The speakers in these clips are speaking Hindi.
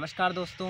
नमस्कार दोस्तों,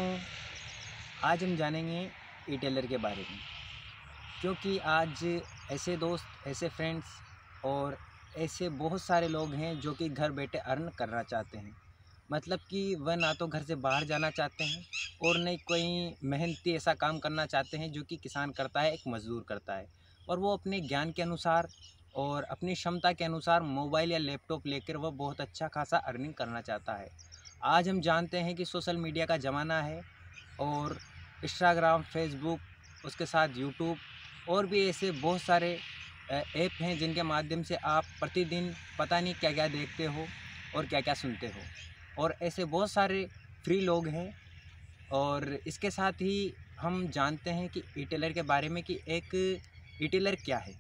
आज हम जानेंगे ई-टेलर के बारे में। क्योंकि आज ऐसे दोस्त, ऐसे फ्रेंड्स और ऐसे बहुत सारे लोग हैं जो कि घर बैठे अर्न करना चाहते हैं। मतलब कि वह ना तो घर से बाहर जाना चाहते हैं और नहीं कोई मेहनती ऐसा काम करना चाहते हैं जो कि किसान करता है, एक मज़दूर करता है। और वो अपने ज्ञान के अनुसार और अपनी क्षमता के अनुसार मोबाइल या लैपटॉप लेकर वह बहुत अच्छा खासा अर्निंग करना चाहता है। आज हम जानते हैं कि सोशल मीडिया का ज़माना है और इंस्टाग्राम, फेसबुक, उसके साथ यूट्यूब और भी ऐसे बहुत सारे ऐप हैं जिनके माध्यम से आप प्रतिदिन पता नहीं क्या-क्या देखते हो और क्या-क्या सुनते हो। और ऐसे बहुत सारे फ्री लोग हैं और इसके साथ ही हम जानते हैं कि ई-टेलर के बारे में कि एक ई-टेलर क्या है?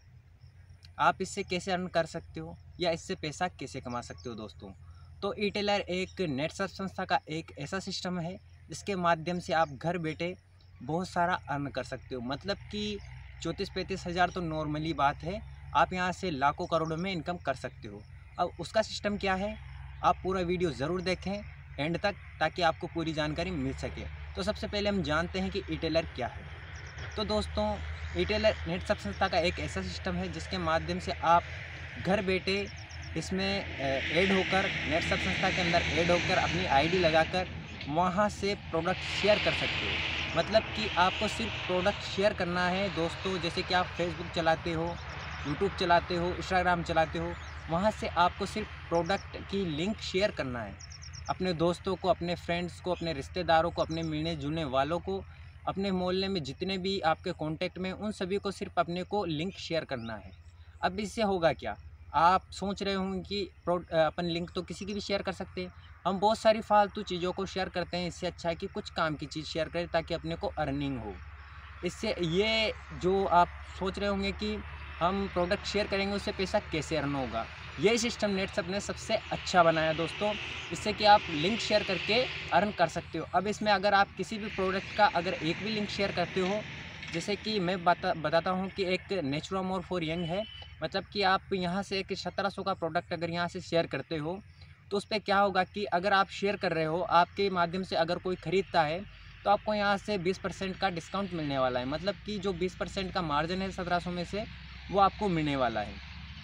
आप इससे कैसे अर्न कर सकते हो या इससे पैसा कैसे कमा सकते हो दोस्तों। तो ई-टेलर एक नेट सर्च संस्था का एक ऐसा सिस्टम है जिसके माध्यम से आप घर बैठे बहुत सारा अर्न कर सकते हो। मतलब कि 34-35 हज़ार तो नॉर्मली बात है, आप यहाँ से लाखों करोड़ों में इनकम कर सकते हो। अब उसका सिस्टम क्या है, आप पूरा वीडियो ज़रूर देखें एंड तक, ताकि आपको पूरी जानकारी मिल सके। तो सबसे पहले हम जानते हैं कि ई-टेलर क्या है। तो दोस्तों, ई-टेलर नेट सर्च संस्था का एक ऐसा सिस्टम है जिसके माध्यम से आप घर बैठे इसमें ऐड होकर, नेट सर्च संस्था के अंदर ऐड होकर अपनी आईडी लगाकर वहाँ से प्रोडक्ट शेयर कर सकते हो। मतलब कि आपको सिर्फ प्रोडक्ट शेयर करना है दोस्तों। जैसे कि आप फेसबुक चलाते हो, यूट्यूब चलाते हो, इंस्टाग्राम चलाते हो, वहाँ से आपको सिर्फ प्रोडक्ट की लिंक शेयर करना है अपने दोस्तों को, अपने फ्रेंड्स को, अपने रिश्तेदारों को, अपने मिलने जुलने वालों को, अपने मोहल्ले में जितने भी आपके कांटेक्ट में, उन सभी को सिर्फ अपने को लिंक शेयर करना है। अब इससे होगा क्या, आप सोच रहे होंगे कि अपन लिंक तो किसी की भी शेयर कर सकते हैं। हम बहुत सारी फालतू चीज़ों को शेयर करते हैं, इससे अच्छा है कि कुछ काम की चीज़ शेयर करें ताकि अपने को अर्निंग हो। इससे ये जो आप सोच रहे होंगे कि हम प्रोडक्ट शेयर करेंगे उससे पैसा कैसे अर्न होगा, यही सिस्टम नेटसप ने सबसे अच्छा बनाया दोस्तों, इससे कि आप लिंक शेयर करके अर्न कर सकते हो। अब इसमें अगर आप किसी भी प्रोडक्ट का अगर एक भी लिंक शेयर करते हो, जैसे कि मैं बताता हूँ कि एक नेचुरामोर फॉर यंग है। मतलब कि आप यहाँ से एक 1700 का प्रोडक्ट अगर यहाँ से शेयर करते हो, तो उस पे क्या होगा कि अगर आप शेयर कर रहे हो, आपके माध्यम से अगर कोई ख़रीदता है, तो आपको यहाँ से 20% का डिस्काउंट मिलने वाला है। मतलब कि जो 20% का मार्जिन है 1700 में से, वो आपको मिलने वाला है।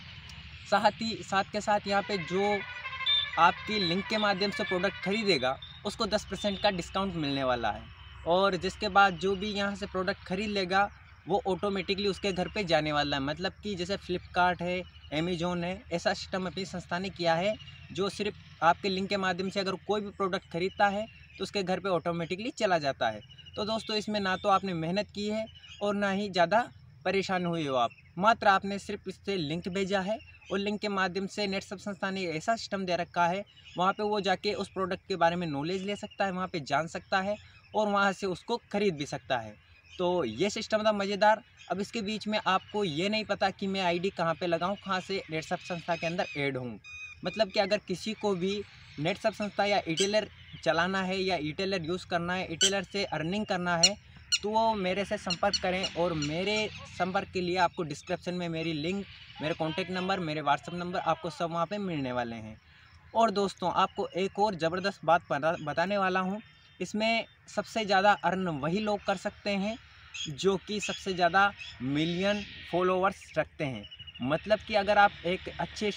साथ के साथ यहाँ पे जो आपकी लिंक के माध्यम से प्रोडक्ट खरीदेगा, उसको 10% का डिस्काउंट मिलने वाला है। और जिसके बाद जो भी यहाँ से प्रोडक्ट खरीद लेगा, वो ऑटोमेटिकली उसके घर पे जाने वाला है। मतलब कि जैसे फ्लिपकार्ट है, अमेज़न है, ऐसा सिस्टम अपनी संस्था ने किया है, जो सिर्फ आपके लिंक के माध्यम से अगर कोई भी प्रोडक्ट खरीदता है तो उसके घर पे ऑटोमेटिकली चला जाता है। तो दोस्तों, इसमें ना तो आपने मेहनत की है और ना ही ज़्यादा परेशान हुए हो आप। मात्र आपने सिर्फ इससे लिंक भेजा है और लिंक के माध्यम से नेटसप संस्था ने ऐसा सिस्टम दे रखा है, वहाँ पे वो जाके उस प्रोडक्ट के बारे में नॉलेज ले सकता है, वहाँ पे जान सकता है और वहाँ से उसको ख़रीद भी सकता है। तो ये सिस्टम था मज़ेदार। अब इसके बीच में आपको ये नहीं पता कि मैं आईडी कहाँ पे लगाऊँ, कहाँ से नेटसप संस्था के अंदर ऐड हूँ। मतलब कि अगर किसी को भी नेटसप संस्था या ई-टेलर चलाना है या ई-टेलर यूज़ करना है, ई-टेलर से अर्निंग करना है, तो वो मेरे से संपर्क करें। और मेरे संपर्क के लिए आपको डिस्क्रिप्शन में मेरी लिंक, मेरे कॉन्टैक्ट नंबर, मेरे व्हाट्सअप नंबर आपको सब वहाँ पे मिलने वाले हैं। और दोस्तों, आपको एक और ज़बरदस्त बात बताने वाला हूँ। इसमें सबसे ज़्यादा अर्न वही लोग कर सकते हैं जो कि सबसे ज़्यादा मिलियन फॉलोवर्स रखते हैं। मतलब कि अगर आप एक अच्छे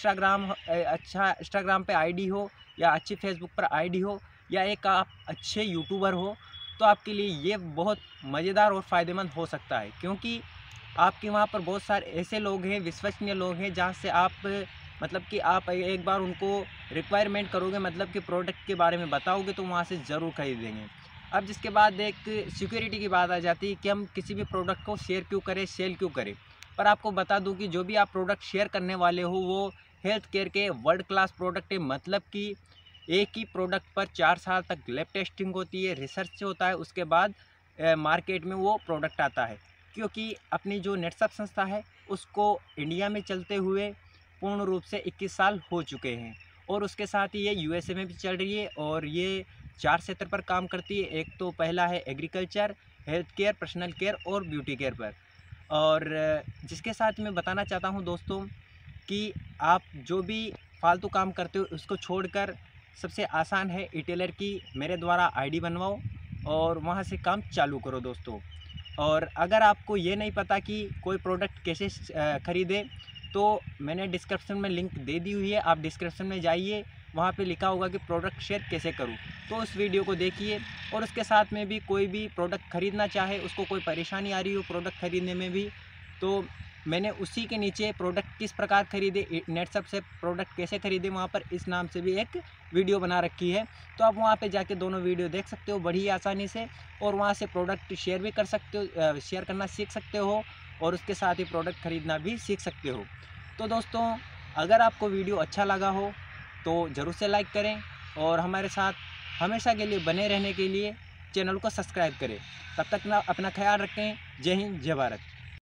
अच्छा इंस्टाग्राम पे आईडी हो या अच्छी फेसबुक पर आईडी हो या एक आप अच्छे यूट्यूबर हो, तो आपके लिए ये बहुत मज़ेदार और फ़ायदेमंद हो सकता है। क्योंकि आपके वहाँ पर बहुत सारे ऐसे लोग हैं, विश्वसनीय लोग हैं, जहाँ से आप मतलब कि आप एक बार उनको रिक्वायरमेंट करोगे, मतलब कि प्रोडक्ट के बारे में बताओगे, तो वहाँ से ज़रूर खरीदेंगे। अब जिसके बाद एक सिक्योरिटी की बात आ जाती है कि हम किसी भी प्रोडक्ट को शेयर क्यों करें, सेल क्यों करें। पर आपको बता दूं कि जो भी आप प्रोडक्ट शेयर करने वाले हो, वो हेल्थ केयर के वर्ल्ड क्लास प्रोडक्ट है। मतलब कि एक ही प्रोडक्ट पर 4 साल तक लैब टेस्टिंग होती है, रिसर्च होता है, उसके बाद मार्केट में वो प्रोडक्ट आता है। क्योंकि अपनी जो नेटसप संस्था है, उसको इंडिया में चलते हुए पूर्ण रूप से 21 साल हो चुके हैं। और उसके साथ ही ये यूएसए में भी चल रही है और ये 4 क्षेत्र पर काम करती है। एक तो पहला है agriculture, health care, personal care और ब्यूटी केयर पर। और जिसके साथ मैं बताना चाहता हूँ दोस्तों कि आप जो भी फालतू काम करते हो उसको छोड़कर सबसे आसान है ई-टेलर की मेरे द्वारा आईडी बनवाओ और वहाँ से काम चालू करो दोस्तों। और अगर आपको ये नहीं पता कि कोई प्रोडक्ट कैसे ख़रीदे, तो मैंने डिस्क्रिप्शन में लिंक दे दी हुई है, आप डिस्क्रिप्शन में जाइए, वहाँ पे लिखा होगा कि प्रोडक्ट शेयर कैसे करूँ, तो उस वीडियो को देखिए। और उसके साथ में भी कोई भी प्रोडक्ट ख़रीदना चाहे, उसको कोई परेशानी आ रही हो प्रोडक्ट ख़रीदने में भी, तो मैंने उसी के नीचे प्रोडक्ट किस प्रकार ख़रीदे, नेटशॉप से प्रोडक्ट कैसे ख़रीदे, वहाँ पर इस नाम से भी एक वीडियो बना रखी है। तो आप वहाँ पे जाके दोनों वीडियो देख सकते हो बड़ी आसानी से, और वहाँ से प्रोडक्ट शेयर भी कर सकते हो, शेयर करना सीख सकते हो, और उसके साथ ही प्रोडक्ट ख़रीदना भी सीख सकते हो। तो दोस्तों, अगर आपको वीडियो अच्छा लगा हो तो ज़रूर से लाइक करें, और हमारे साथ हमेशा के लिए बने रहने के लिए चैनल को सब्सक्राइब करें। तब तक ना अपना ख्याल रखें। जय हिंद, जय भारत।